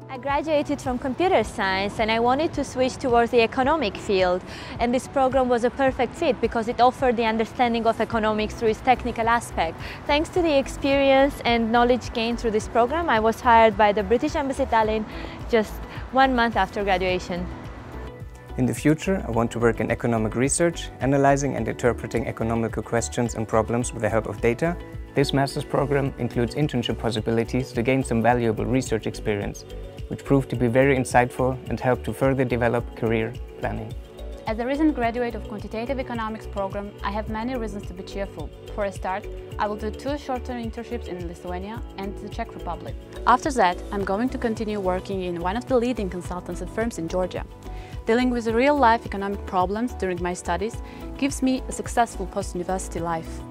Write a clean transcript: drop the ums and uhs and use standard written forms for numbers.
I graduated from computer science and I wanted to switch towards the economic field, and this program was a perfect fit because it offered the understanding of economics through its technical aspect. Thanks to the experience and knowledge gained through this program, I was hired by the British Embassy Tallinn just 1 month after graduation. In the future, I want to work in economic research, analyzing and interpreting economical questions and problems with the help of data. This master's program includes internship possibilities to gain some valuable research experience, which proved to be very insightful and helped to further develop career planning. As a recent graduate of Quantitative Economics program, I have many reasons to be cheerful. For a start, I will do 2 short-term internships in Lithuania and the Czech Republic. After that, I'm going to continue working in one of the leading consultancy firms in Georgia. Dealing with real-life economic problems during my studies gives me a successful post-university life.